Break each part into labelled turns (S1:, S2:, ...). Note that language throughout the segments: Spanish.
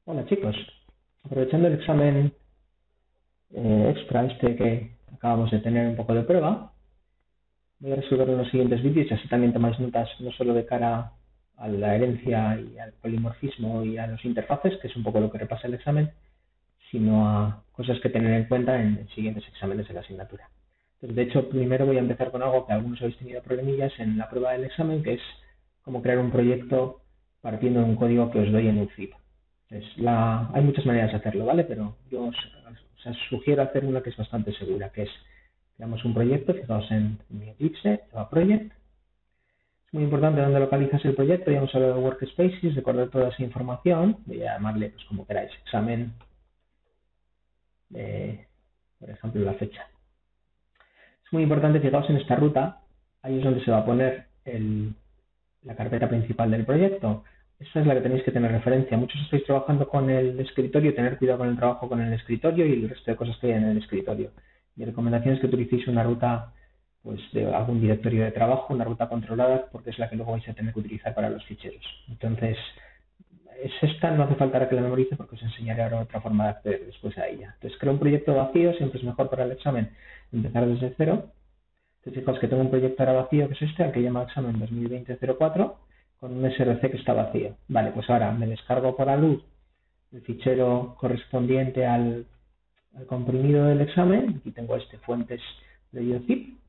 S1: Hola chicos, aprovechando el examen extra que acabamos de tener un poco de prueba, voy a resolver en los siguientes vídeos y así también tomáis notas no solo de cara a la herencia y al polimorfismo y a los interfaces, que es un poco lo que repasa el examen, sino a cosas que tener en cuenta en siguientes exámenes de la asignatura. Entonces, de hecho, primero voy a empezar con algo que algunos habéis tenido problemillas en la prueba del examen, que es cómo crear un proyecto partiendo de un código que os doy en un zip. Hay muchas maneras de hacerlo, ¿vale? Pero yo os sugiero hacer una que es bastante segura, que es, creamos un proyecto, fijaos en mi Eclipse, Java Project. Es muy importante dónde localizas el proyecto, ya hemos hablado de workspaces, recordar toda esa información, voy a llamarle pues como queráis, examen, por ejemplo, la fecha. Es muy importante, fijaos en esta ruta, ahí es donde se va a poner la carpeta principal del proyecto. Esa es la que tenéis que tener referencia. Muchos estáis trabajando con el escritorio, tener cuidado con el trabajo con el escritorio y el resto de cosas que hay en el escritorio. Mi recomendación es que utilicéis una ruta pues, de algún directorio de trabajo, una ruta controlada, porque es la que luego vais a tener que utilizar para los ficheros. Entonces, es esta, no hace falta que la memorice porque os enseñaré ahora otra forma de acceder después a ella. Entonces, creo un proyecto vacío, siempre es mejor para el examen empezar desde cero. Entonces, fijaos que tengo un proyecto ahora vacío, que es este, al que llama examen 2020-04, con un SRC que está vacío. Vale, pues ahora me descargo por alud el fichero correspondiente al comprimido del examen. Aquí tengo fuentes de IOZIP.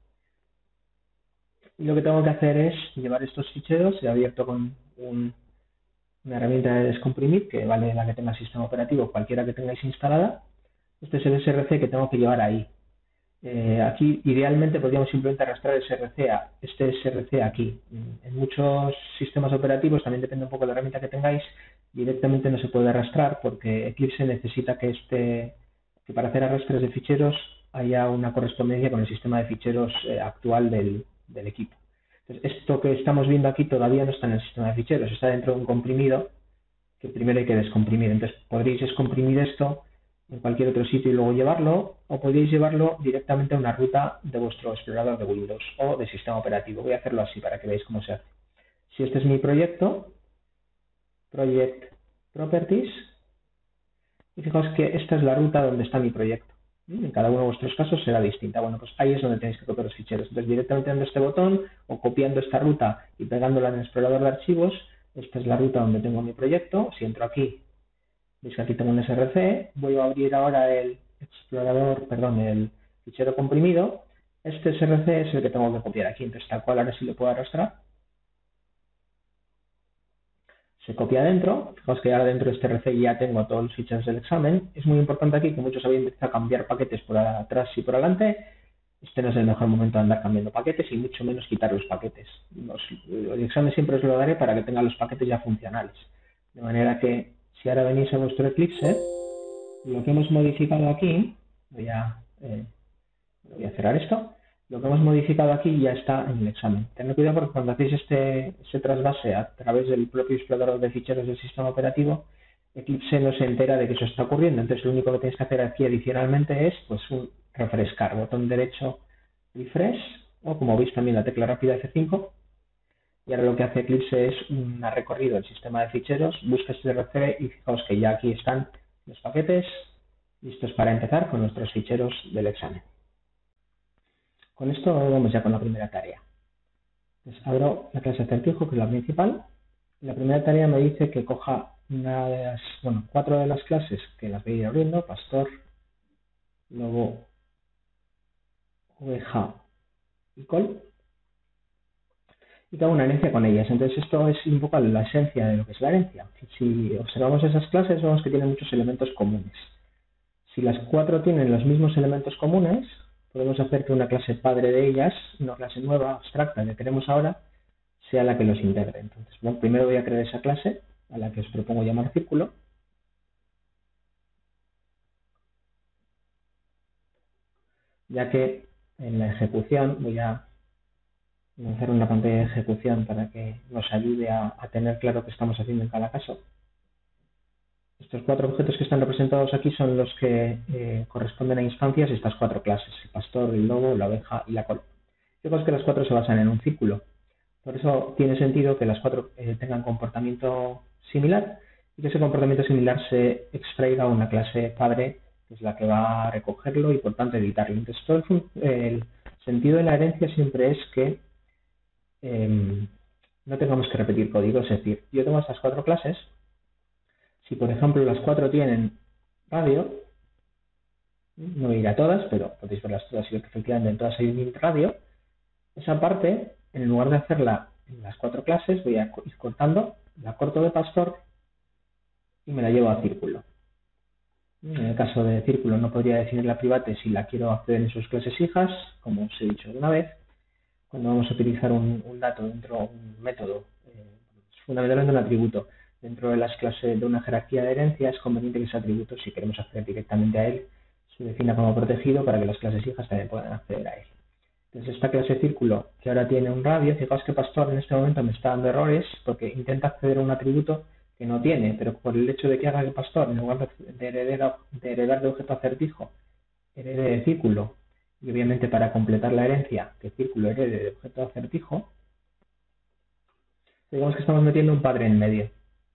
S1: Y lo que tengo que hacer es llevar estos ficheros, he abierto con una herramienta de descomprimir, que vale la que tenga el sistema operativo, cualquiera que tengáis instalada. Este es el SRC que tengo que llevar ahí. Aquí idealmente podríamos simplemente arrastrar este SRC aquí. En muchos sistemas operativos, también depende un poco de la herramienta que tengáis, directamente no se puede arrastrar porque Eclipse necesita que para hacer arrastres de ficheros haya una correspondencia con el sistema de ficheros actual del equipo. Entonces, esto que estamos viendo aquí todavía no está en el sistema de ficheros, está dentro de un comprimido que primero hay que descomprimir. Entonces podréis descomprimir esto en cualquier otro sitio y luego llevarlo, o podéis llevarlo directamente a una ruta de vuestro explorador de Windows o de sistema operativo. Voy a hacerlo así para que veáis cómo se hace. Si este es mi proyecto, Project Properties, y fijaos que esta es la ruta donde está mi proyecto. En cada uno de vuestros casos será distinta. Bueno, pues ahí es donde tenéis que copiar los ficheros. Entonces, directamente dando este botón o copiando esta ruta y pegándola en el explorador de archivos, esta es la ruta donde tengo mi proyecto. Si entro aquí, veis que aquí tengo un SRC, voy a abrir ahora el fichero comprimido. Este SRC es el que tengo que copiar aquí, entonces tal cual ahora sí lo puedo arrastrar. Se copia dentro, fijaos que ahora dentro de este SRC ya tengo todos los ficheros del examen. Es muy importante aquí que muchos habéis empezado a cambiar paquetes por atrás y por adelante. Este no es el mejor momento de andar cambiando paquetes y mucho menos quitar los paquetes. El examen siempre os lo daré para que tengan los paquetes ya funcionales. De manera que si ahora venís a vuestro Eclipse, lo que hemos modificado aquí, voy a cerrar esto, lo que hemos modificado aquí ya está en el examen. Tened cuidado porque cuando hacéis este trasvase a través del propio explorador de ficheros del sistema operativo, Eclipse no se entera de que eso está ocurriendo. Entonces lo único que tenéis que hacer aquí adicionalmente es pues un refrescar, botón derecho refresh, o como veis también la tecla rápida F5. Y ahora lo que hace Eclipse es un recorrido del sistema de ficheros, busca este RC y fijaos que ya aquí están los paquetes listos para empezar con nuestros ficheros del examen. Con esto vamos ya con la primera tarea. Entonces, abro la clase acertijo, que es la principal. La primera tarea me dice que coja cuatro de las clases que las voy a ir abriendo: pastor, lobo, oveja y col, y que haga una herencia con ellas. Entonces esto es un poco la esencia de lo que es la herencia. Si observamos esas clases, vemos que tienen muchos elementos comunes. Si las cuatro tienen los mismos elementos comunes, podemos hacer que una clase padre de ellas, una clase nueva, abstracta, que queremos ahora, sea la que los integre. Entonces, bueno, primero voy a crear esa clase, a la que os propongo llamar círculo. Ya que en la ejecución voy a lanzar una pantalla de ejecución para que nos ayude a tener claro qué estamos haciendo en cada caso. Estos cuatro objetos que están representados aquí son los que corresponden a instancias de estas cuatro clases: el pastor, el lobo, la oveja y la col. Fijaos que las cuatro se basan en un círculo. Por eso tiene sentido que las cuatro tengan comportamiento similar y que ese comportamiento similar se extraiga a una clase padre, que es la que va a recogerlo y por tanto editarlo. Entonces, todo el sentido de la herencia siempre es que no tengamos que repetir código. Es decir, yo tengo estas 4 clases. Si, por ejemplo, las 4 tienen radio, no voy a ir a todas, pero podéis verlas todas y ver que efectivamente en todas hay un int radio, esa parte, en lugar de hacerla en las 4 clases, voy a ir cortando, la corto de pastor y me la llevo a círculo. En el caso de círculo no podría definir la private si la quiero acceder en sus clases hijas, como os he dicho alguna vez. Cuando vamos a utilizar un dato dentro, un método, fundamentalmente un atributo, dentro de las clases de una jerarquía de herencia, es conveniente que ese atributo, si queremos acceder directamente a él, se defina como protegido para que las clases hijas también puedan acceder a él. Entonces, esta clase círculo, que ahora tiene un radio, fijaos que pastor en este momento me está dando errores porque intenta acceder a un atributo que no tiene, pero por el hecho de que haga que pastor, en lugar de heredar de objeto acertijo, herede de círculo, y obviamente para completar la herencia que círculo herede de objeto acertijo, digamos que estamos metiendo un padre en medio.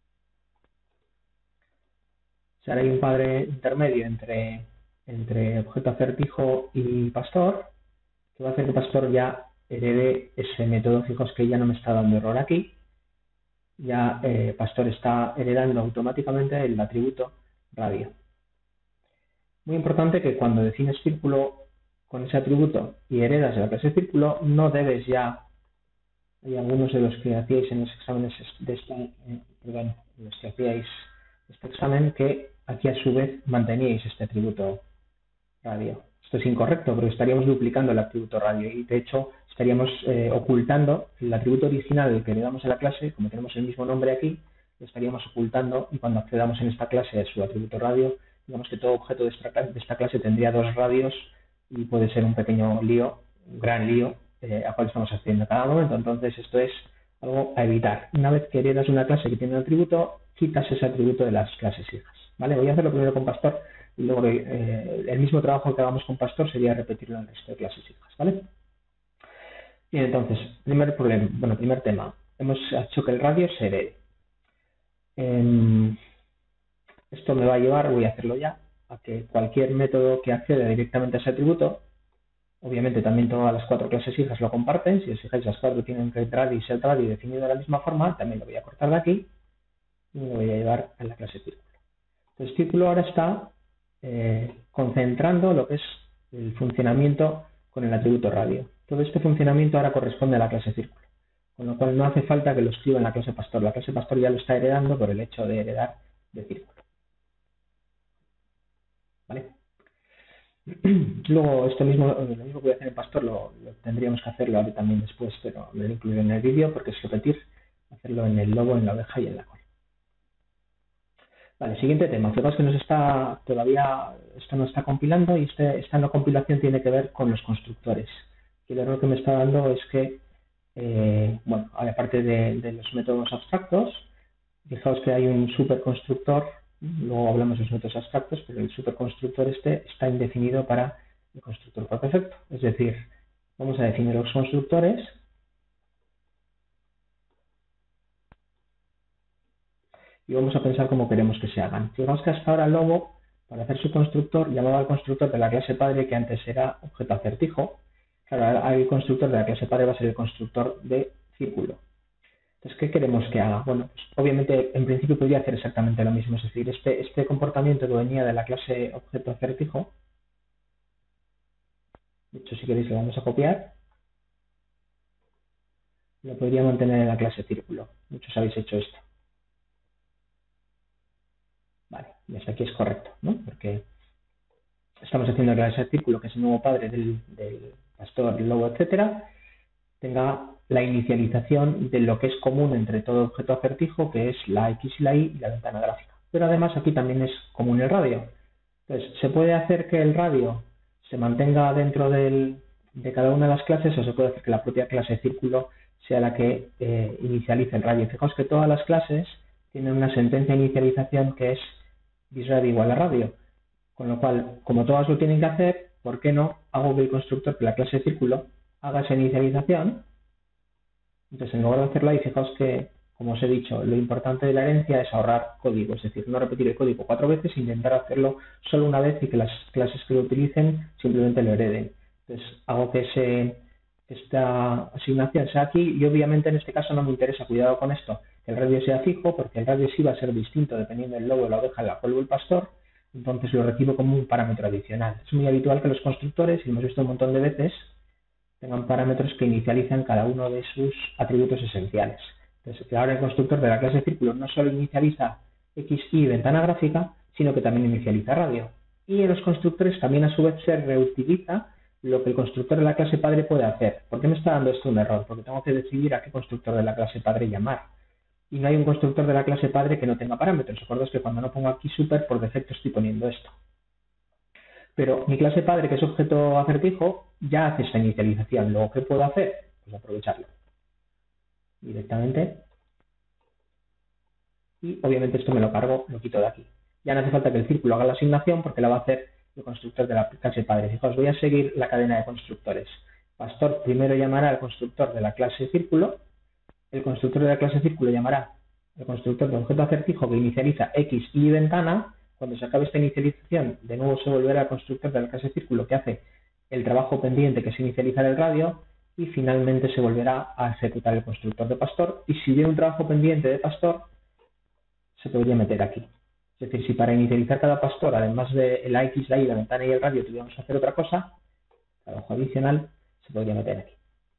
S1: O sea, ahora hay un padre intermedio entre objeto acertijo y pastor, que va a hacer que pastor ya herede ese método. Fijaos que ya no me está dando error aquí. Ya pastor está heredando automáticamente el atributo radio. Muy importante que cuando defines círculo con ese atributo y heredas de la clase círculo, no debes ya, hay algunos de los que hacíais en los exámenes de los que hacíais este examen, que aquí a su vez manteníais este atributo radio. Esto es incorrecto porque estaríamos duplicando el atributo radio y de hecho estaríamos ocultando el atributo original que le damos a la clase. Como tenemos el mismo nombre aquí, lo estaríamos ocultando, y cuando accedamos en esta clase a su atributo radio, digamos que todo objeto de esta clase tendría 2 radios y puede ser un pequeño lío, un gran lío, a cual estamos accediendo a cada momento. Entonces esto es algo a evitar. Una vez que heredas una clase que tiene un atributo, quitas ese atributo de las clases hijas. ¿Vale? Voy a hacerlo primero con pastor y luego el mismo trabajo que hagamos con pastor sería repetirlo en el resto de clases hijas. ¿Vale? Bien, entonces, primer tema. Hemos hecho que el radio se herede. Esto me va a llevar, voy a hacerlo ya, a que cualquier método que acceda directamente a ese atributo, obviamente también todas las 4 clases hijas lo comparten. Si os fijáis, las 4 tienen getRadio y setRadio definido de la misma forma. También lo voy a cortar de aquí y me lo voy a llevar a la clase círculo. Entonces, círculo ahora está concentrando lo que es el funcionamiento con el atributo radio. Todo este funcionamiento ahora corresponde a la clase círculo, con lo cual no hace falta que lo escriba en la clase pastor. La clase pastor ya lo está heredando por el hecho de heredar de círculo. ¿Vale? Luego, lo mismo que voy a hacer en pastor lo tendríamos que hacerlo ahora también después, pero lo he incluido en el vídeo porque es repetir, hacerlo en el lobo, en la oveja y en la cola. Vale, siguiente tema. Fijaos que todavía esto no está compilando, y esta no compilación tiene que ver con los constructores. Y el error que me está dando es que, aparte de los métodos abstractos, fijaos que hay un superconstructor. Luego hablamos de los métodos abstractos, pero el superconstructor está indefinido para el constructor por defecto. Es decir, vamos a definir los constructores. Y vamos a pensar cómo queremos que se hagan. Fijaos que hasta ahora Lobo, para hacer su constructor, llamaba al constructor de la clase padre, que antes era objeto acertijo. Claro, el constructor de la clase padre va a ser el constructor de círculo. Entonces, ¿qué queremos que haga? Bueno, pues obviamente en principio podría hacer exactamente lo mismo. Es decir, este comportamiento que venía de la clase objeto acertijo, de hecho, si queréis lo vamos a copiar, lo podría mantener en la clase círculo. Muchos habéis hecho esto. Vale, y hasta aquí es correcto, ¿no? Porque estamos haciendo que ese círculo, que es el nuevo padre del pastor, el lobo, etcétera, tenga la inicialización de lo que es común entre todo objeto acertijo, que es la X y la Y y la ventana gráfica. Pero además aquí también es común el radio. Entonces, ¿se puede hacer que el radio se mantenga dentro de cada una de las clases, o se puede hacer que la propia clase círculo sea la que inicialice el radio? Fijaos que todas las clases tienen una sentencia de inicialización que es bisradio igual a radio. Con lo cual, como todas lo tienen que hacer, ¿por qué no hago que el constructor de la clase círculo haga esa inicialización? Entonces, en lugar de hacerla, y fijaos que como os he dicho, lo importante de la herencia es ahorrar código, es decir, no repetir el código 4 veces e intentar hacerlo solo una vez y que las clases que lo utilicen simplemente lo hereden. Entonces, hago que esta asignación sea aquí y obviamente en este caso no me interesa, cuidado con esto, que el radio sea fijo, porque el radio sí va a ser distinto dependiendo del lobo, la oveja, la polvo o el pastor, entonces lo recibo como un parámetro adicional. Es muy habitual que los constructores, y lo hemos visto un montón de veces, tengan parámetros que inicializan cada uno de sus atributos esenciales. Entonces, ahora el constructor de la clase círculo no solo inicializa x, y ventana gráfica, sino que también inicializa radio. Y en los constructores también a su vez se reutiliza lo que el constructor de la clase padre puede hacer. ¿Por qué me está dando esto un error? Porque tengo que decidir a qué constructor de la clase padre llamar. Y no hay un constructor de la clase padre que no tenga parámetros. Acordaos que cuando no pongo aquí super, por defecto estoy poniendo esto. Pero mi clase padre, que es objeto acertijo, ya hace esta inicialización. Luego, ¿qué puedo hacer? Pues aprovecharlo directamente. Y obviamente esto me lo cargo, lo quito de aquí. Ya no hace falta que el círculo haga la asignación porque la va a hacer el constructor de la clase padre. Fijaos, voy a seguir la cadena de constructores. Pastor primero llamará al constructor de la clase círculo. El constructor de la clase círculo llamará al constructor de objeto acertijo que inicializa x, y ventana. Cuando se acabe esta inicialización, de nuevo se volverá al constructor de la clase círculo que hace el trabajo pendiente, que es inicializar el radio, y finalmente se volverá a ejecutar el constructor de pastor. Y si hubiera un trabajo pendiente de pastor, se podría meter aquí. Es decir, si para inicializar cada pastor, además de la x, la y, la ventana y el radio, tuviéramos que hacer otra cosa, trabajo adicional, se podría meter aquí.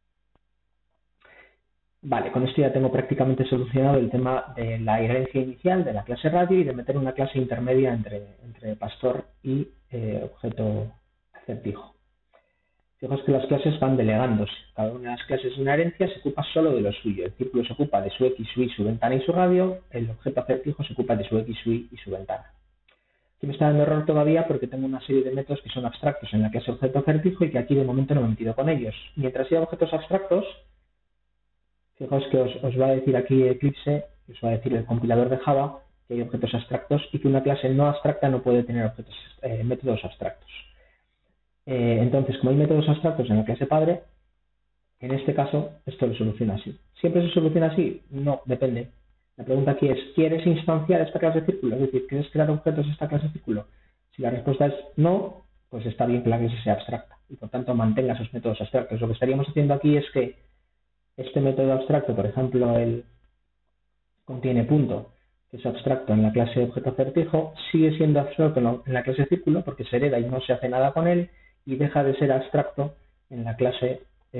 S1: Vale, con esto ya tengo prácticamente solucionado el tema de la herencia inicial de la clase radio y de meter una clase intermedia entre pastor y objeto acertijo. Fijaos que las clases van delegándose. Cada una de las clases de una herencia se ocupa solo de lo suyo. El círculo se ocupa de su x, su y, su ventana y su radio. El objeto acertijo se ocupa de su x, su y su ventana. Aquí me está dando error todavía porque tengo una serie de métodos que son abstractos en la clase objeto acertijo y que aquí de momento no me he metido con ellos. Mientras haya objetos abstractos, fijaos que os va a decir aquí Eclipse, os va a decir el compilador de Java, que hay objetos abstractos y que una clase no abstracta no puede tener métodos abstractos. Entonces, como hay métodos abstractos en la clase padre, en este caso esto lo soluciona así. ¿Siempre se soluciona así? No, depende. La pregunta aquí es, ¿quieres instanciar esta clase de círculo? Es decir, ¿quieres crear objetos de esta clase de círculo? Si la respuesta es no, pues está bien que la clase sea abstracta y por tanto mantenga esos métodos abstractos. Lo que estaríamos haciendo aquí es que este método abstracto, por ejemplo, el contiene punto, que es abstracto en la clase objeto acertijo, sigue siendo abstracto en la clase círculo porque se hereda y no se hace nada con él, y deja de ser abstracto en la clase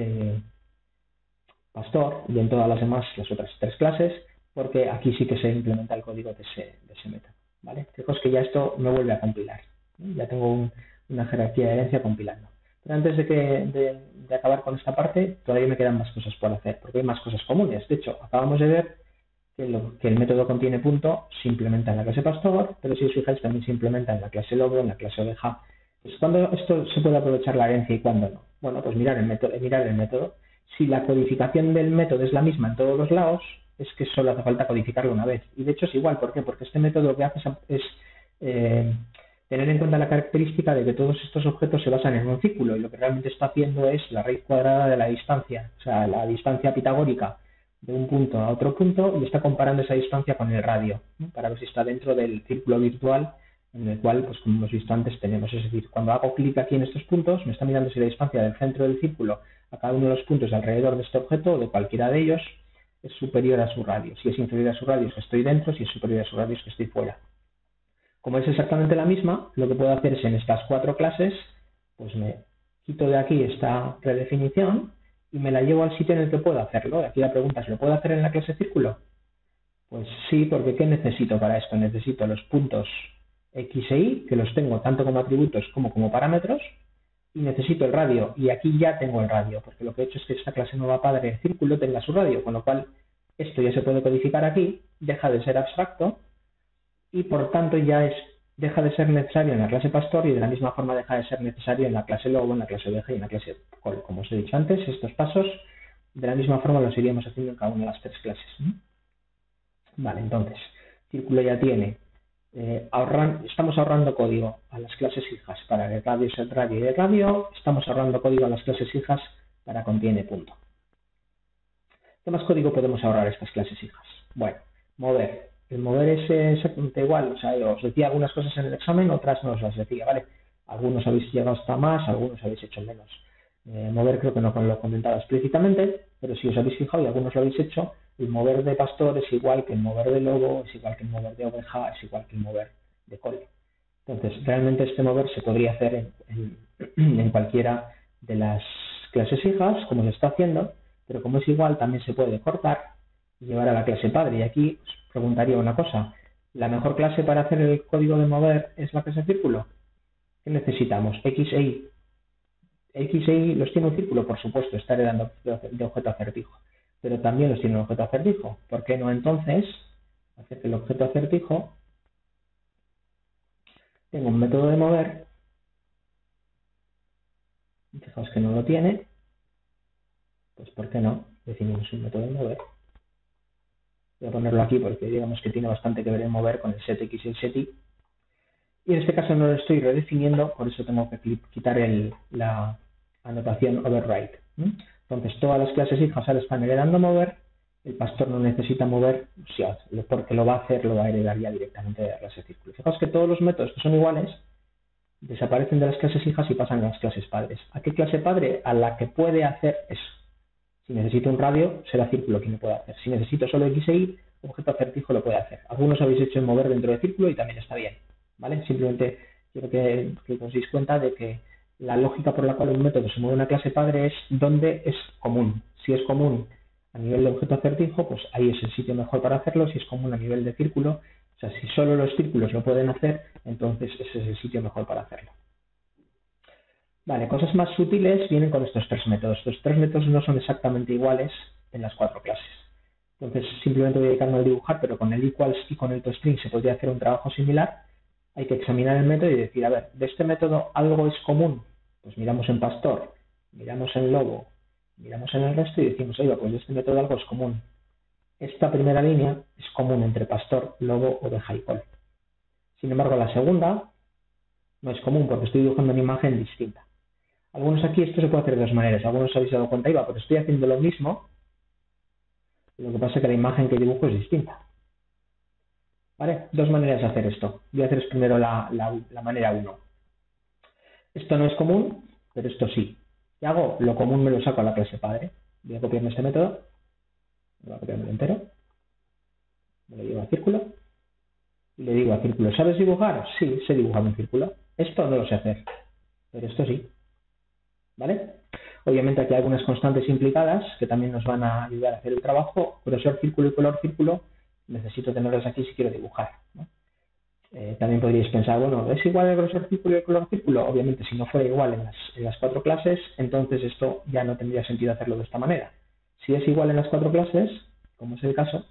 S1: pastor y en todas las demás, las otras tres clases, porque aquí sí que se implementa el código de ese método. ¿Vale? Fijaos que ya esto me vuelve a compilar. Ya tengo una jerarquía de herencia compilando. Pero antes de acabar con esta parte, todavía me quedan más cosas por hacer, porque hay más cosas comunes. De hecho, acabamos de ver que el método contiene punto se implementa en la clase pastor, pero si os fijáis también se implementa en la clase lobo, en la clase oveja. Pues ¿cuándo esto se puede aprovechar la herencia y cuándo no? Bueno, pues mirar el método. Si la codificación del método es la misma en todos los lados, es que solo hace falta codificarlo una vez. Y de hecho es igual, ¿por qué? Porque este método lo que hace es tener en cuenta la característica de que todos estos objetos se basan en un círculo y lo que realmente está haciendo es la raíz cuadrada de la distancia, o sea, la distancia pitagórica de un punto a otro punto y está comparando esa distancia con el radio, ¿no? Para ver si está dentro del círculo virtual en el cual, pues como hemos visto antes, tenemos. Es decir, cuando hago clic aquí en estos puntos, me está mirando si la distancia del centro del círculo a cada uno de los puntos alrededor de este objeto o de cualquiera de ellos es superior a su radio. Si es inferior a su radio es que estoy dentro, si es superior a su radio es que estoy fuera. Como es exactamente la misma, lo que puedo hacer es en estas cuatro clases, pues me quito de aquí esta redefinición y me la llevo al sitio en el que puedo hacerlo. Aquí la pregunta es, ¿lo puedo hacer en la clase círculo? Pues sí, porque ¿qué necesito para esto? Necesito los puntos X e Y, que los tengo tanto como atributos como parámetros, y necesito el radio, y aquí ya tengo el radio, porque lo que he hecho es que esta clase nueva padre de círculo tenga su radio, con lo cual esto ya se puede codificar aquí, deja de ser abstracto, y por tanto ya deja de ser necesario en la clase pastor y de la misma forma deja de ser necesario en la clase lobo, en la clase oveja y en la clase col. Como os he dicho antes, estos pasos de la misma forma los iríamos haciendo en cada una de las tres clases. Vale, entonces, círculo ya tiene, estamos ahorrando código a las clases hijas para el radio, set radio y el radio, estamos ahorrando código a las clases hijas para contiene punto. ¿Qué más código podemos ahorrar a estas clases hijas? Bueno, mover. El mover es exactamente igual. O sea, yo os decía algunas cosas en el examen, otras no os las decía, ¿vale? Algunos habéis llegado hasta más, algunos habéis hecho menos. Mover creo que no lo he comentado explícitamente, pero si os habéis fijado y algunos lo habéis hecho, el mover de pastor es igual que el mover de lobo, es igual que el mover de oveja, es igual que el mover de cole. Entonces, realmente este mover se podría hacer en cualquiera de las clases hijas, como se está haciendo, pero como es igual, también se puede cortar y llevar a la clase padre. Y aquí os preguntaría una cosa, ¿la mejor clase para hacer el código de mover es la clase círculo? ¿Qué necesitamos? X e Y. X e Y los tiene un círculo, por supuesto, está heredando de objeto acertijo, pero también los tiene un objeto acertijo. ¿Por qué no entonces hacer que el objeto acertijo tenga un método de mover? Fijaos que no lo tiene, pues ¿por qué no? Definimos un método de mover. Voy a ponerlo aquí porque digamos que tiene bastante que ver en mover con el setX y el setY. Y en este caso no lo estoy redefiniendo, por eso tengo que quitar la anotación override. Entonces todas las clases hijas ahora están heredando mover, el pastor no necesita mover, porque lo va a hacer, lo va a heredar ya directamente de la clase círculo. Fijaos que todos los métodos que son iguales desaparecen de las clases hijas y pasan a las clases padres. ¿A qué clase padre? A la que puede hacer eso. Si necesito un radio, será círculo quien lo puede hacer. Si necesito solo X e Y, objeto acertijo lo puede hacer. Algunos habéis hecho en mover dentro de círculo y también está bien, ¿vale? Simplemente quiero que os deis cuenta de que la lógica por la cual un método se mueve a una clase padre es donde es común. Si es común a nivel de objeto acertijo, pues ahí es el sitio mejor para hacerlo. Si es común a nivel de círculo, o sea, si solo los círculos lo pueden hacer, entonces ese es el sitio mejor para hacerlo. Vale, cosas más sutiles vienen con estos tres métodos. Estos tres métodos no son exactamente iguales en las cuatro clases. Entonces, simplemente voy a dedicarme a dibujar, pero con el equals y con el toString se podría hacer un trabajo similar. Hay que examinar el método y decir, a ver, de este método algo es común. Pues miramos en pastor, miramos en lobo, miramos en el resto y decimos, oiga, pues de este método algo es común. Esta primera línea es común entre pastor, lobo, oveja y col. Sin embargo, la segunda no es común porque estoy dibujando una imagen distinta. Algunos aquí esto se puede hacer de dos maneras. Algunos se habéis dado cuenta, iba, pero estoy haciendo lo mismo. Lo que pasa es que la imagen que dibujo es distinta. ¿Vale? Dos maneras de hacer esto. Voy a haceros primero la manera 1. Esto no es común, pero esto sí. ¿Qué hago? Lo común me lo saco a la clase padre. Voy a copiarme este método. Voy a copiarme entero. Me lo llevo a círculo. Y le digo a círculo, ¿sabes dibujar? Sí, sé dibujar un círculo. Esto no lo sé hacer, pero esto sí. ¿Vale? Obviamente aquí hay algunas constantes implicadas que también nos van a ayudar a hacer el trabajo. Grosor círculo y color círculo necesito tenerlas aquí si quiero dibujar, ¿no? También podríais pensar, bueno, ¿es igual el grosor círculo y el color círculo? Obviamente si no fuera igual en las cuatro clases, entonces esto ya no tendría sentido hacerlo de esta manera. Si es igual en las cuatro clases, como es el caso,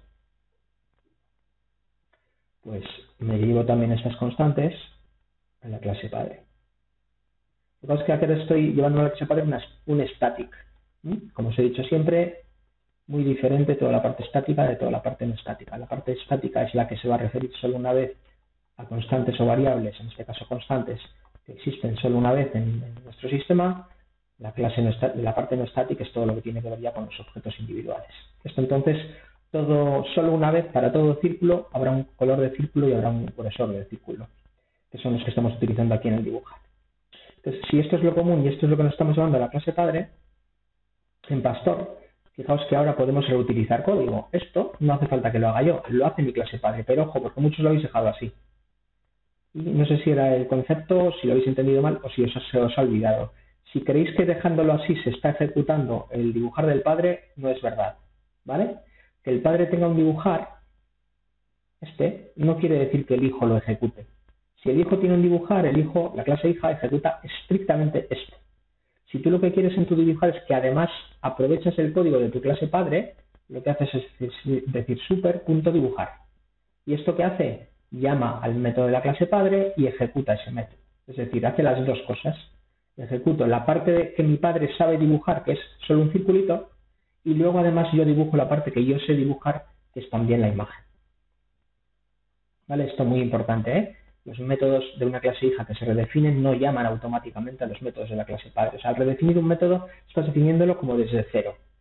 S1: pues me llevo también estas constantes en la clase padre. Lo que pasa es que aquí estoy llevando a la clase padre un static. Como os he dicho siempre, muy diferente toda la parte estática de toda la parte no estática. La parte estática es la que se va a referir solo una vez a constantes o variables, en este caso constantes, que existen solo una vez en nuestro sistema. La parte no estática es todo lo que tiene que ver ya con los objetos individuales. Esto entonces, solo una vez para todo círculo habrá un color de círculo y habrá un grosor de círculo, que son los que estamos utilizando aquí en el dibujar. Entonces, si esto es lo común y esto es lo que nos estamos llevando a la clase padre, en pastor, fijaos que ahora podemos reutilizar código. Esto no hace falta que lo haga yo, lo hace mi clase padre, pero ojo, porque muchos lo habéis dejado así. Y no sé si era el concepto, si lo habéis entendido mal o si se os ha olvidado. Si creéis que dejándolo así se está ejecutando el dibujar del padre, no es verdad, ¿vale? Que el padre tenga un dibujar, no quiere decir que el hijo lo ejecute. Si el hijo tiene un dibujar, la clase hija ejecuta estrictamente esto. Si tú lo que quieres en tu dibujar es que además aprovechas el código de tu clase padre, lo que haces es decir super.dibujar. ¿Y esto qué hace? Llama al método de la clase padre y ejecuta ese método. Es decir, hace las dos cosas. Ejecuto la parte que mi padre sabe dibujar, que es solo un circulito, y luego además yo dibujo la parte que yo sé dibujar, que es también la imagen. ¿Vale? Esto es muy importante, ¿eh? Los métodos de una clase hija que se redefinen no llaman automáticamente a los métodos de la clase padre. O sea, al redefinir un método, estás definiéndolo como desde cero.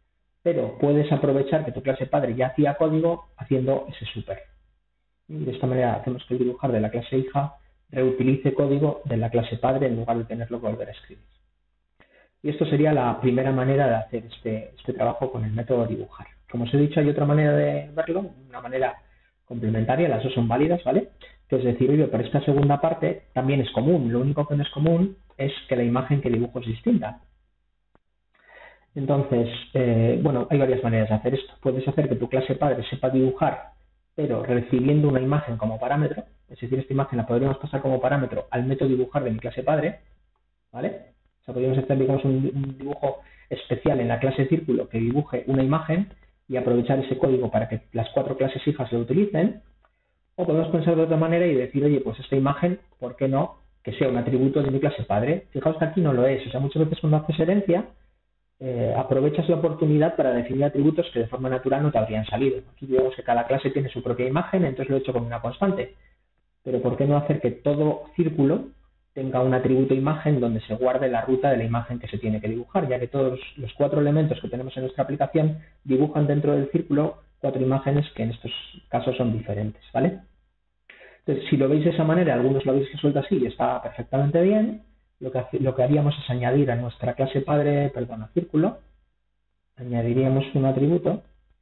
S1: pero puedes aprovechar que tu clase padre ya hacía código haciendo ese super. Y de esta manera hacemos que el dibujar de la clase hija reutilice código de la clase padre en lugar de tenerlo que volver a escribir. Y esto sería la primera manera de hacer este trabajo con el método dibujar. Como os he dicho, hay otra manera de verlo, una manera complementaria, las dos son válidas, ¿vale? Que es decir, oye, pero esta segunda parte también es común, lo único que no es común es que la imagen que dibujo es distinta. Entonces, bueno, hay varias maneras de hacer esto. Puedes hacer que tu clase padre sepa dibujar, pero recibiendo una imagen como parámetro, es decir, esta imagen la podríamos pasar como parámetro al método dibujar de mi clase padre, ¿vale? O sea, podríamos hacer, digamos, un dibujo especial en la clase círculo que dibuje una imagen y aprovechar ese código para que las 4 clases hijas lo utilicen. O podemos pensar de otra manera y decir, oye, pues esta imagen, ¿por qué no que sea un atributo de mi clase padre? Fijaos que aquí no lo es. O sea, muchas veces cuando haces herencia, aprovechas la oportunidad para definir atributos que de forma natural no te habrían salido. Aquí digamos que cada clase tiene su propia imagen, entonces lo he hecho con una constante. Pero ¿por qué no hacer que todo círculo tenga un atributo imagen donde se guarde la ruta de la imagen que se tiene que dibujar, ya que todos los 4 elementos que tenemos en nuestra aplicación dibujan dentro del círculo 4 imágenes que en estos casos son diferentes, ¿vale? Entonces, si lo veis de esa manera, algunos lo habéis resuelto así y está perfectamente bien, lo que haríamos es añadir a nuestra clase padre, perdón, a círculo, añadiríamos un atributo,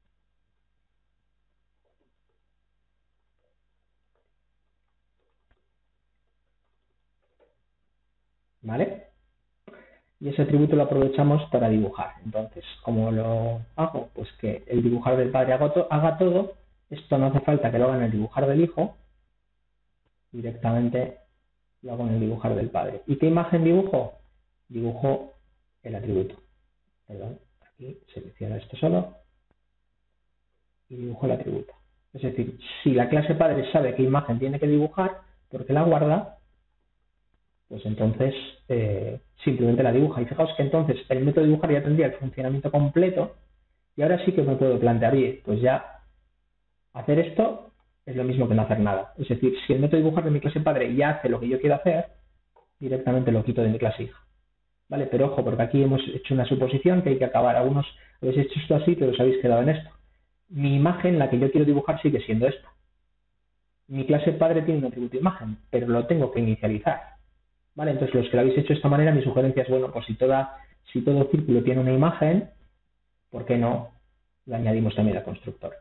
S1: ¿vale? Y ese atributo lo aprovechamos para dibujar. Entonces, ¿cómo lo hago? Pues que el dibujar del padre haga todo. Esto no hace falta que lo haga en el dibujar del hijo. Directamente lo hago en el dibujar del padre. ¿Y qué imagen dibujo? Dibujo el atributo. Perdón, aquí selecciono esto solo y dibujo el atributo. Es decir, si la clase padre sabe qué imagen tiene que dibujar, porque la guarda, pues entonces simplemente la dibuja. Y fijaos que entonces el método dibujar ya tendría el funcionamiento completo y ahora sí que me puedo plantear, oye, pues ya hacer esto es lo mismo que no hacer nada. Es decir, si el método dibujar de mi clase padre ya hace lo que yo quiero hacer, directamente lo quito de mi clase hija. ¿Vale? Pero ojo, porque aquí hemos hecho una suposición que hay que acabar. Algunos habéis hecho esto así, pero os habéis quedado en esto. Mi imagen, la que yo quiero dibujar, sigue siendo esta. Mi clase padre tiene un atributo imagen, pero lo tengo que inicializar. ¿Vale? Entonces, los que lo habéis hecho de esta manera, mi sugerencia es, bueno, pues si todo círculo tiene una imagen, ¿por qué no le añadimos también al constructor?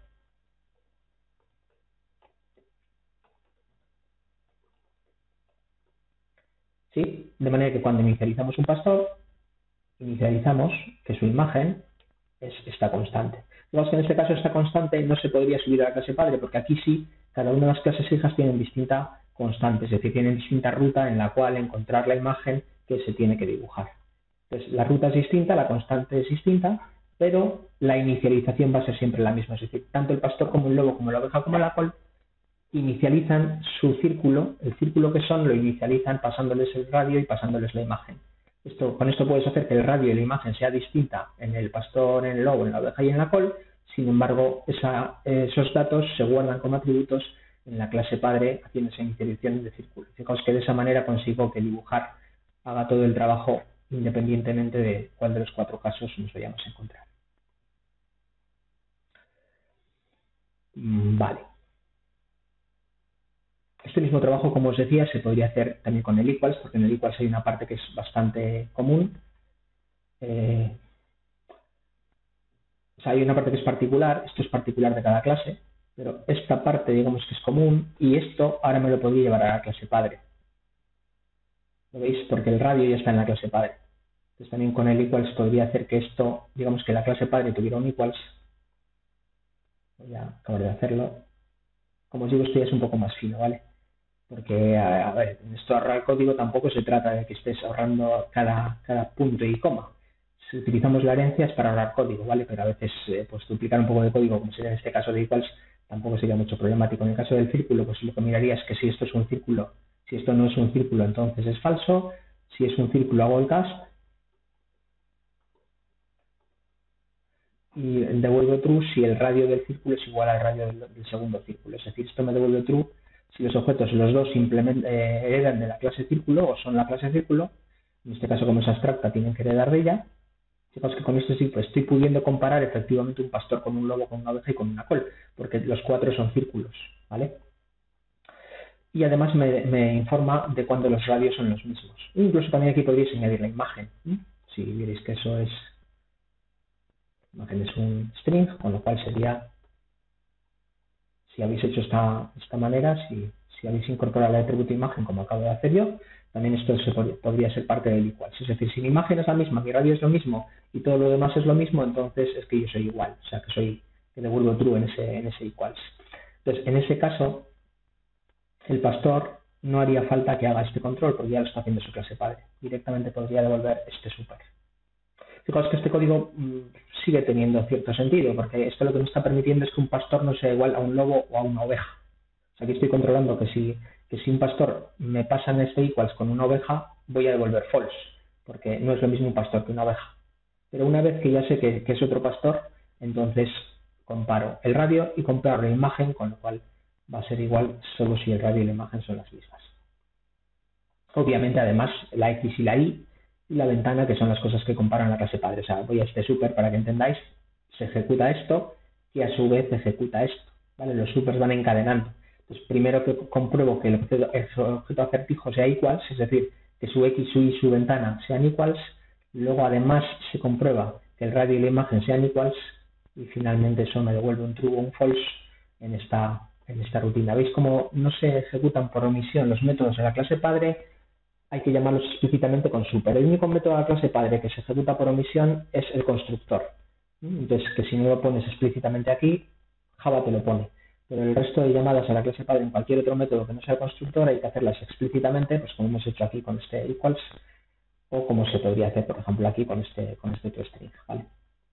S1: ¿Sí? De manera que cuando inicializamos un pastor, inicializamos que su imagen es esta constante. Digamos que en este caso esta constante no se podría subir a la clase padre, porque aquí sí, cada una de las clases hijas tienen distinta constante, es decir, tienen distinta ruta en la cual encontrar la imagen que se tiene que dibujar. Entonces, la ruta es distinta, la constante es distinta, pero la inicialización va a ser siempre la misma. Es decir, tanto el pastor como el lobo, como la oveja, como la col, inicializan su círculo, el círculo que son, lo inicializan pasándoles el radio y pasándoles la imagen. Con esto puedes hacer que el radio y la imagen sea distinta en el pastor, en el lobo, en la oveja y en la col. Sin embargo, esos datos se guardan como atributos en la clase padre haciendo esa inicialización de círculo. Fijaos que de esa manera consigo que dibujar haga todo el trabajo independientemente de cuál de los 4 casos nos vayamos a encontrar. Vale. Este mismo trabajo, como os decía, se podría hacer también con el equals, porque en el equals hay una parte que es bastante común. O sea, hay una parte que es particular, esto es particular de cada clase, pero esta parte digamos que es común y esto ahora me lo podría llevar a la clase padre. ¿Lo veis? Porque el radio ya está en la clase padre. Entonces también con el equals podría hacer que esto, digamos que la clase padre tuviera un equals. Voy a acabar de hacerlo. Como os digo, esto ya es un poco más fino, ¿vale? Porque, a ver, en esto ahorrar código tampoco se trata de que estés ahorrando cada punto y coma. Si utilizamos la herencia es para ahorrar código, ¿vale? Pero a veces, pues duplicar un poco de código, como sería en este caso de equals, tampoco sería mucho problemático. En el caso del círculo, pues lo que miraría es que si esto es un círculo, si esto no es un círculo, entonces es falso. Si es un círculo, hago el cast. Y devuelvo true si el radio del círculo es igual al radio del segundo círculo. Es decir, esto me devuelve true si los objetos, los dos heredan de la clase círculo o son la clase círculo. En este caso, como es abstracta, tienen que heredar de ella. Fijaos que con esto sí, pues estoy pudiendo comparar efectivamente un pastor con un lobo, con una oveja y con una col, porque los cuatro son círculos, ¿vale? Y además me informa de cuándo los radios son los mismos. Incluso también aquí podríais añadir la imagen, ¿sí? Si vierais que eso es, imagen es un string, con lo cual sería, si habéis hecho esta manera, si habéis incorporado el atributo imagen como acabo de hacer yo, también esto podría ser parte del equals. Es decir, si mi imagen es la misma, mi radio es lo mismo y todo lo demás es lo mismo, entonces es que yo soy igual, o sea que devuelvo true en ese equals. Entonces, en ese caso, el pastor no haría falta que haga este control porque ya lo está haciendo su clase padre. Directamente podría devolver este super. Fijaos que este código sigue teniendo cierto sentido, porque esto lo que me está permitiendo es que un pastor no sea igual a un lobo o a una oveja. O sea, aquí estoy controlando que si un pastor me pasa en este equals con una oveja, voy a devolver false, porque no es lo mismo un pastor que una oveja. Pero una vez que ya sé que es otro pastor, entonces comparo el radio y comparo la imagen, con lo cual va a ser igual solo si el radio y la imagen son las mismas. Obviamente, además, la X y la Y y la ventana, que son las cosas que comparan la clase padre. O sea, voy a este super para que entendáis, se ejecuta esto y a su vez ejecuta esto. ¿Vale? Los supers van encadenando. Entonces, primero que compruebo que el objeto acertijo sea equals, es decir, que su X, su Y y su ventana sean equals. Luego, además, se comprueba que el radio y la imagen sean equals. Y finalmente eso me devuelve un true o un false en esta rutina. ¿Veis cómo no se ejecutan por omisión los métodos de la clase padre? Hay que llamarlos explícitamente con super. El único método de la clase padre que se ejecuta por omisión es el constructor. Entonces, que si no lo pones explícitamente aquí, Java te lo pone. Pero el resto de llamadas a la clase padre en cualquier otro método que no sea el constructor hay que hacerlas explícitamente, pues como hemos hecho aquí con este equals, o como se podría hacer, por ejemplo, aquí con este toString, ¿vale?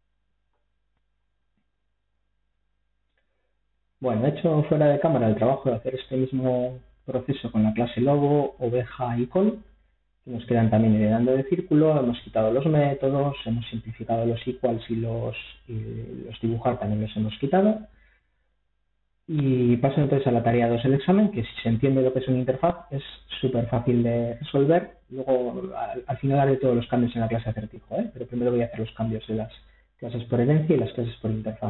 S1: Bueno, he hecho fuera de cámara el trabajo de hacer este mismo proceso con la clase lobo, oveja y col, que nos quedan también heredando de círculo. Hemos quitado los métodos, hemos simplificado los equals y los dibujar también los hemos quitado. Y paso entonces a la tarea 2 del examen, que si se entiende lo que es una interfaz es súper fácil de resolver. Luego al final haré todos los cambios en la clase acertijo, pero primero voy a hacer los cambios de las clases por herencia y las clases por interfaz.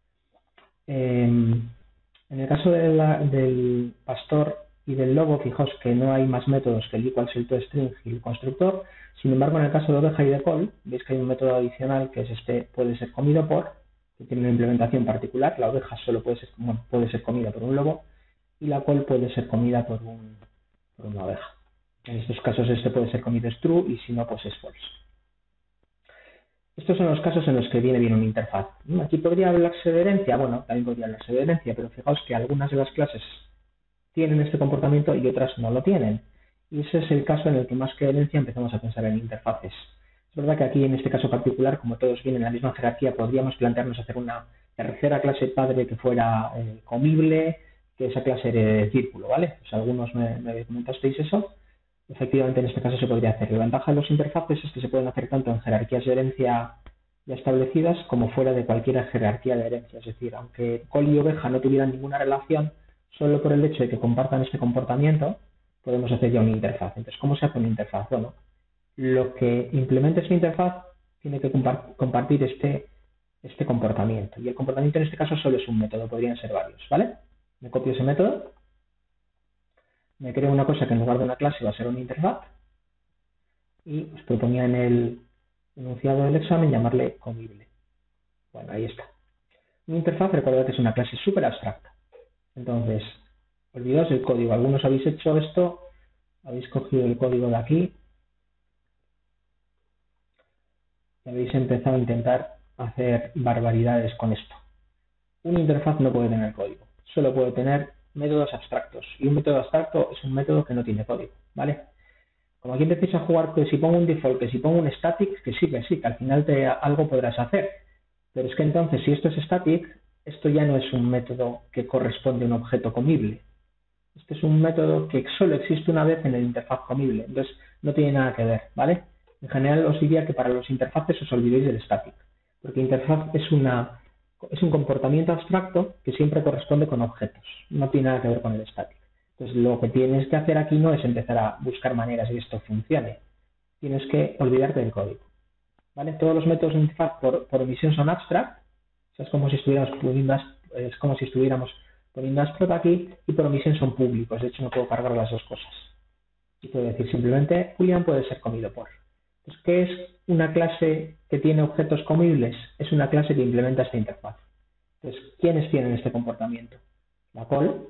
S1: En el caso del pastor y del lobo, fijaos que no hay más métodos que el equals, el toString y el constructor. Sin embargo, en el caso de oveja y de col, veis que hay un método adicional que es este puede ser comido por, que tiene una implementación particular. La oveja solo puede ser comida por un lobo y la col puede ser comida por una oveja. En estos casos este puede ser comido es true y si no, pues es false. Estos son los casos en los que viene bien una interfaz. Aquí podría hablarse de herencia, bueno, también podría hablarse de herencia, pero fijaos que algunas de las clases tienen este comportamiento y otras no lo tienen. Y ese es el caso en el que más que herencia empezamos a pensar en interfaces. Es verdad que aquí en este caso particular, como todos vienen en la misma jerarquía, podríamos plantearnos hacer una tercera clase padre que fuera comible, que esa clase de círculo, ¿vale? Pues algunos me comentasteis eso. Efectivamente, en este caso se podría hacer. La ventaja de los interfaces es que se pueden hacer tanto en jerarquías de herencia ya establecidas como fuera de cualquier jerarquía de herencia. Es decir, aunque col y oveja no tuvieran ninguna relación, solo por el hecho de que compartan este comportamiento, podemos hacer ya una interfaz. Entonces, ¿cómo se hace una interfaz? Bueno, lo que implemente esa interfaz tiene que compartir este comportamiento. Y el comportamiento en este caso solo es un método, podrían ser varios, ¿vale? Me copio ese método, me creo una cosa que en lugar de una clase va a ser una interfaz y os proponía en el enunciado del examen llamarle comible. Bueno, ahí está. Una interfaz, recordad que es una clase súper abstracta. Entonces, olvidaos del código. Algunos habéis hecho esto, habéis cogido el código de aquí y habéis empezado a intentar hacer barbaridades con esto. Una interfaz no puede tener código, solo puede tener métodos abstractos. Y un método abstracto es un método que no tiene código, ¿vale? Como aquí empecéis a jugar que si pongo un default, que si pongo un static, que sí, que al final algo podrás hacer. Pero es que entonces, si esto es static, esto ya no es un método que corresponde a un objeto comible. Este es un método que solo existe una vez en el interfaz comible. Entonces, no tiene nada que ver, ¿vale? En general os diría que para los interfaces os olvidéis del static. Porque interfaz es un comportamiento abstracto que siempre corresponde con objetos. No tiene nada que ver con el static. Entonces, lo que tienes que hacer aquí no es empezar a buscar maneras de que esto funcione. Tienes que olvidarte del código. ¿vale? Todos los métodos de interfaz por omisión son abstract, o sea, es como si estuviéramos poniendo abstract aquí, y por omisión son públicos. De hecho, no puedo cargar las dos cosas. Y puedo decir simplemente, Julián puede ser comido por. Entonces, ¿qué es una clase que tiene objetos comibles? Es una clase que implementa esta interfaz. Entonces, ¿quiénes tienen este comportamiento? La call,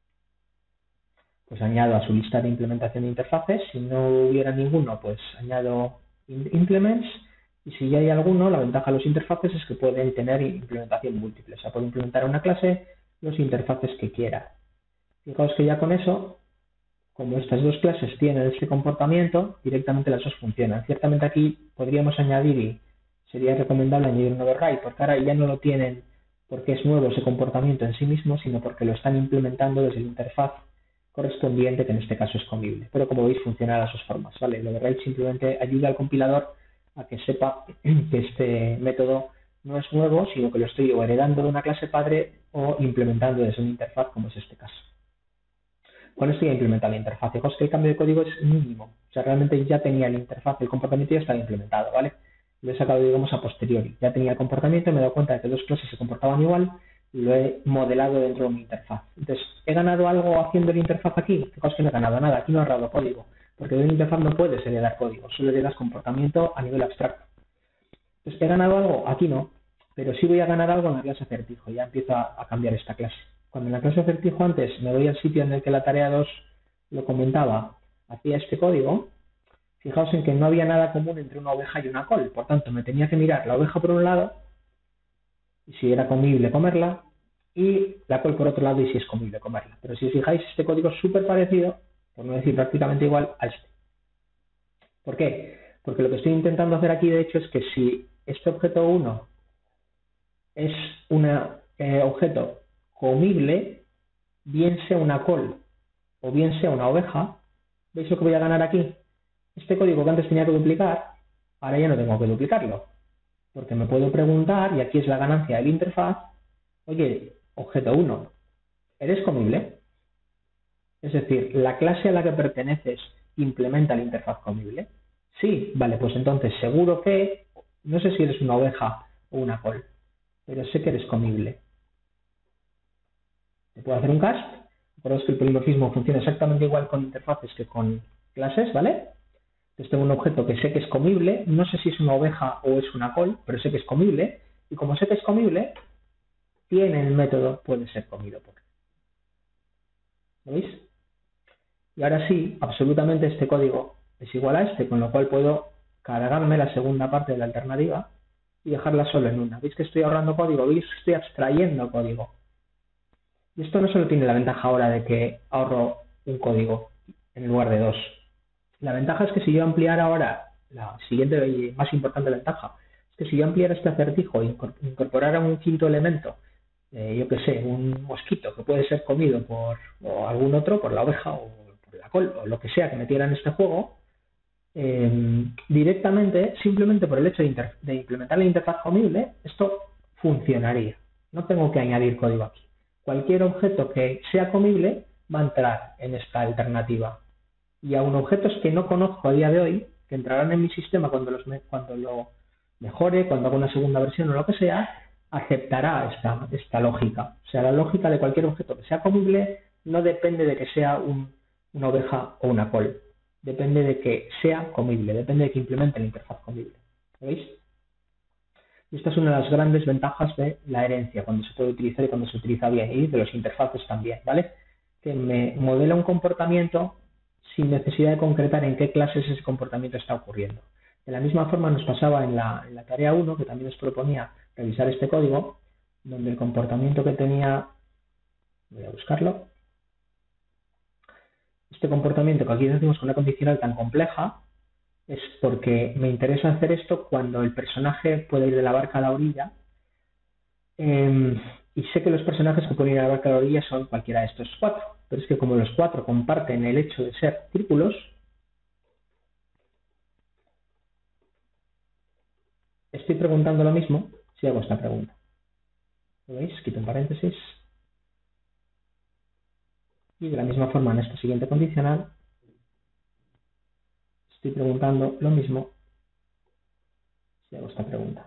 S1: pues añado a su lista de implementación de interfaces. Si no hubiera ninguno, pues añado implements. Y si ya hay alguno, la ventaja de los interfaces es que pueden tener implementación múltiple. O sea, puedo implementar una clase los interfaces que quiera. Fijaos que ya con eso, como estas dos clases tienen este comportamiento, directamente las dos funcionan. Ciertamente aquí podríamos añadir, y sería recomendable añadir un override, porque ahora ya no lo tienen porque es nuevo ese comportamiento en sí mismo, sino porque lo están implementando desde la interfaz correspondiente, que en este caso es comible. Pero como veis, funciona de las dos formas, ¿vale? El override simplemente ayuda al compilador a que sepa que este método no es nuevo, sino que lo estoy o heredando de una clase padre o implementando desde una interfaz, como es este caso. Con esto ya implementa la interfaz. Fijaos que el cambio de código es mínimo. O sea, realmente ya tenía la interfaz, el comportamiento ya estaba implementado, ¿vale? Lo he sacado, digamos, a posteriori. Ya tenía el comportamiento, me he dado cuenta de que dos clases se comportaban igual y lo he modelado dentro de mi interfaz. Entonces, ¿he ganado algo haciendo la interfaz aquí? Fijaos que no he ganado nada. Aquí no he ahorrado código. Porque de una interfaz no puedes heredar código. Solo heredas comportamiento a nivel abstracto. Entonces, ¿he ganado algo? Aquí no. Pero sí voy a ganar algo en la clase acertijo. Ya empiezo a cambiar esta clase. Cuando en la clase acertijo antes me voy al sitio en el que la tarea 2 lo comentaba, hacía este código, fijaos en que no había nada común entre una oveja y una col. Por tanto, me tenía que mirar la oveja por un lado, y si era comible comerla, y la col por otro lado, y si es comible comerla. Pero si os fijáis, este código es súper parecido, por no decir prácticamente igual, a este. ¿Por qué? Porque lo que estoy intentando hacer aquí, de hecho, es que si este objeto 1 es un objeto comible, bien sea una col o bien sea una oveja, ¿veis lo que voy a ganar aquí? Este código que antes tenía que duplicar, ahora ya no tengo que duplicarlo, porque me puedo preguntar, y aquí es la ganancia de la interfaz, oye, objeto 1, ¿eres comible? Es decir, ¿la clase a la que perteneces implementa la interfaz comible? Sí, vale, pues entonces seguro que, no sé si eres una oveja o una col, pero sé que eres comible. Te puedo hacer un cast. Recuerda que el polimorfismo funciona exactamente igual con interfaces que con clases, ¿vale? Entonces tengo un objeto que sé que es comible, no sé si es una oveja o es una col, pero sé que es comible, y como sé que es comible, tiene el método puede ser comido por. ¿Lo veis? Y ahora sí, absolutamente este código es igual a este, con lo cual puedo cargarme la segunda parte de la alternativa y dejarla solo en una. ¿Veis que estoy ahorrando código? ¿Veis que estoy abstrayendo código? Y esto no solo tiene la ventaja ahora de que ahorro un código en lugar de dos. La ventaja es que si yo ampliara ahora, la siguiente y más importante ventaja, es que si yo ampliara este acertijo e incorporara un quinto elemento, yo que sé, un mosquito que puede ser comido por o algún otro, por la oveja o por la col, o lo que sea que metiera en este juego, directamente, simplemente por el hecho de implementar la interfaz comible, esto funcionaría. No tengo que añadir código aquí. Cualquier objeto que sea comible va a entrar en esta alternativa. Y aun objetos que no conozco a día de hoy, que entrarán en mi sistema cuando lo mejore, cuando haga una segunda versión o lo que sea, aceptará esta lógica. O sea, la lógica de cualquier objeto que sea comible no depende de que sea una oveja o una col. Depende de que sea comible, depende de que implemente la interfaz comible. ¿Veis? Y esta es una de las grandes ventajas de la herencia, cuando se puede utilizar y cuando se utiliza bien, y de los interfaces también, ¿vale? Que me modela un comportamiento sin necesidad de concretar en qué clases ese comportamiento está ocurriendo. De la misma forma nos pasaba en la tarea 1, que también nos proponía revisar este código, donde el comportamiento que tenía, voy a buscarlo, este comportamiento que aquí decimos con una condicional tan compleja, es porque me interesa hacer esto cuando el personaje puede ir de la barca a la orilla, y sé que los personajes que pueden ir a la barca a la orilla son cualquiera de estos cuatro, pero es que como los cuatro comparten el hecho de ser círculos, estoy preguntando lo mismo si hago esta pregunta. ¿Lo veis? Quito un paréntesis. Y de la misma forma en esta siguiente condicional, estoy preguntando lo mismo Si hago esta pregunta.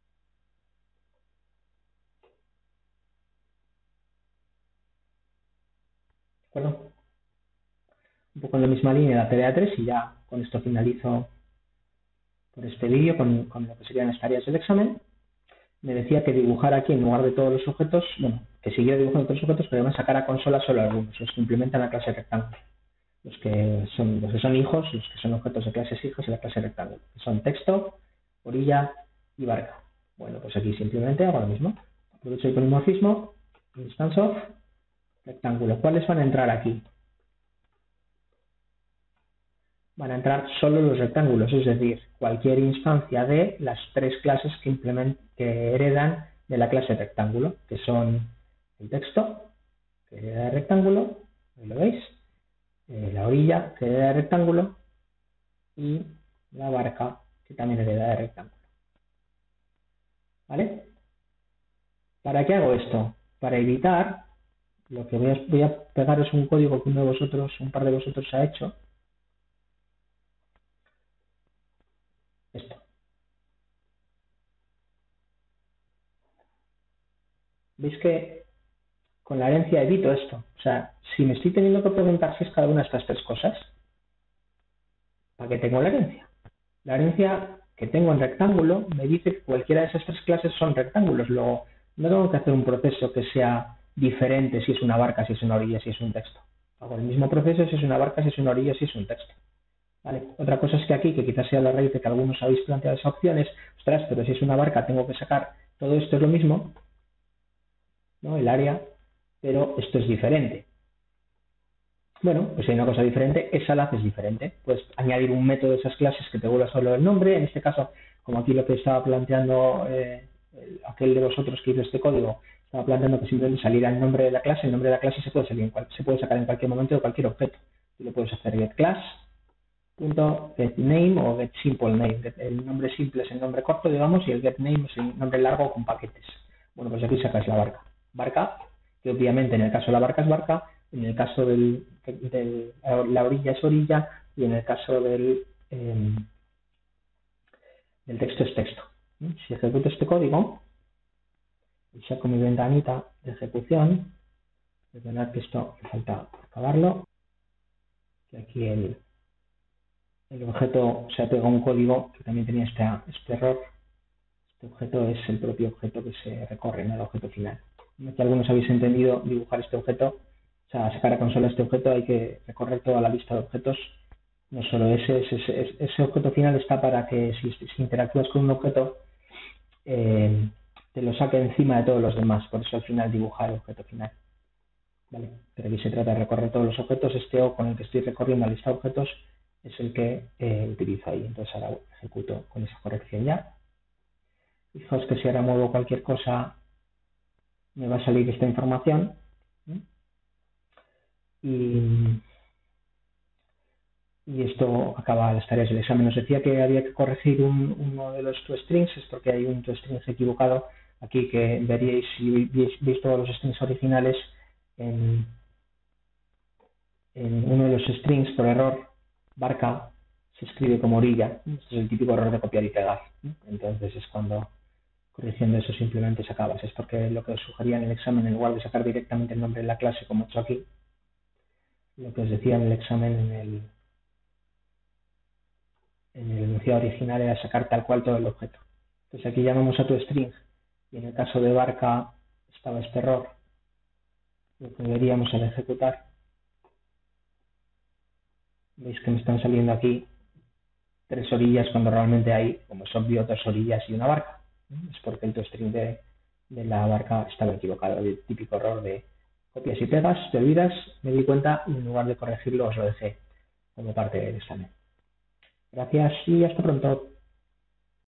S1: ¿De acuerdo? Un poco en la misma línea la tarea 3 y ya con esto finalizo por este vídeo con lo que serían las tareas del examen. Me decía que dibujar aquí en lugar de todos los objetos, bueno, que siguiera dibujando todos los objetos, pero además sacar a consola solo algunos, los que implementan la clase rectángulo. Los que son hijos, los que son objetos de clases hijos y la clase rectángulo, que son texto, orilla y barca. Bueno, pues aquí simplemente hago lo mismo. Aprovecho el polimorfismo, instance of, rectángulo. ¿Cuáles van a entrar aquí? Van a entrar solo los rectángulos, es decir, cualquier instancia de las tres clases que heredan de la clase rectángulo, que son el texto, que hereda de rectángulo, ahí lo veis, la orilla, que hereda de rectángulo, y la barca, que también hereda de rectángulo. ¿Vale? ¿Para qué hago esto? Para evitar, lo que voy a pegaros un código que un par de vosotros ha hecho. Esto. ¿Veis que con la herencia evito esto? O sea, si me estoy teniendo que preguntar si es cada una de estas tres cosas, ¿para qué tengo la herencia? La herencia que tengo en rectángulo me dice que cualquiera de esas tres clases son rectángulos. Luego, no tengo que hacer un proceso que sea diferente si es una barca, si es una orilla, si es un texto. Hago el mismo proceso si es una barca, si es una orilla, si es un texto. ¿Vale? Otra cosa es que aquí, que quizás sea la raíz de que algunos habéis planteado esa opción, es, ostras, pero si es una barca tengo que sacar todo esto es lo mismo, ¿no? El área, pero esto es diferente. Bueno, pues si hay una cosa diferente, esa la haces diferente. Puedes añadir un método de esas clases que te vuelva solo el nombre. En este caso, como aquí lo que estaba planteando aquel de vosotros que hizo este código, estaba planteando que simplemente saliera el nombre de la clase. El nombre de la clase se puede sacar en cualquier momento de cualquier objeto. Tú lo puedes hacer getClass.getName o getSimpleName. El nombre simple es el nombre corto, digamos, y el getName es el nombre largo con paquetes. Bueno, pues aquí sacas la barca. Barca, que obviamente en el caso de la barca es barca, en el caso de la orilla es orilla y en el caso del texto es texto. Si ejecuto este código y saco mi ventanita de ejecución, perdonad que esto me falta acabarlo, que aquí el objeto se ha pegado un código que también tenía este error. Este objeto es el propio objeto que se recorre, no el objeto final. Que algunos habéis entendido dibujar este objeto, o sea, sacar a consola este objeto, hay que recorrer toda la lista de objetos, no solo ese objeto final está para que si interactúas con un objeto, te lo saque encima de todos los demás, por eso al final dibujar el objeto final. ¿Vale? Pero aquí se trata de recorrer todos los objetos, este O con el que estoy recorriendo la lista de objetos es el que utilizo ahí, entonces ahora ejecuto con esa corrección ya. Fijaos que si ahora muevo cualquier cosa me va a salir esta información. Y esto acaba las tareas del examen. Nos decía que había que corregir uno de los toStrings, es porque hay un toString equivocado. Aquí que veríais, si veis todos los strings originales, en uno de los strings, por error, barca se escribe como orilla. Este es el típico error de copiar y pegar. Entonces es cuando corrigiendo eso simplemente sacabas. Es porque lo que os sugería en el examen, en lugar de sacar directamente el nombre de la clase como he hecho aquí, lo que os decía en el examen, en el enunciado original, era sacar tal cual todo el objeto. Entonces aquí llamamos a toString y en el caso de barca estaba este error. Lo que veríamos al ejecutar, veis que me están saliendo aquí tres orillas cuando realmente hay, como es obvio, dos orillas y una barca. Es porque el toString de la barca estaba equivocado. El típico error de copias y pegas, te olvidas, me di cuenta y en lugar de corregirlo os lo dejé como parte del examen. Gracias y hasta pronto.